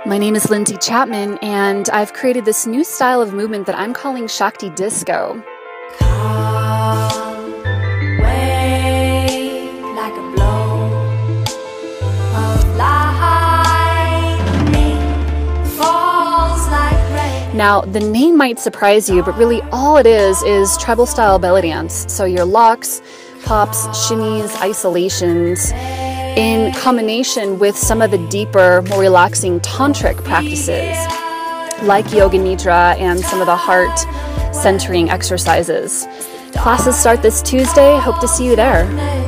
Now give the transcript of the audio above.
My name is Lindsay Chapman, and I've created this new style of movement that I'm calling Shakti Disco. Now, the name might surprise you, but really all it is treble style belly dance. So your locks, pops, shimmies, isolations, in combination with some of the deeper, more relaxing tantric practices, like yoga nidra and some of the heart centering exercises. Classes start this Tuesday. Hope to see you there.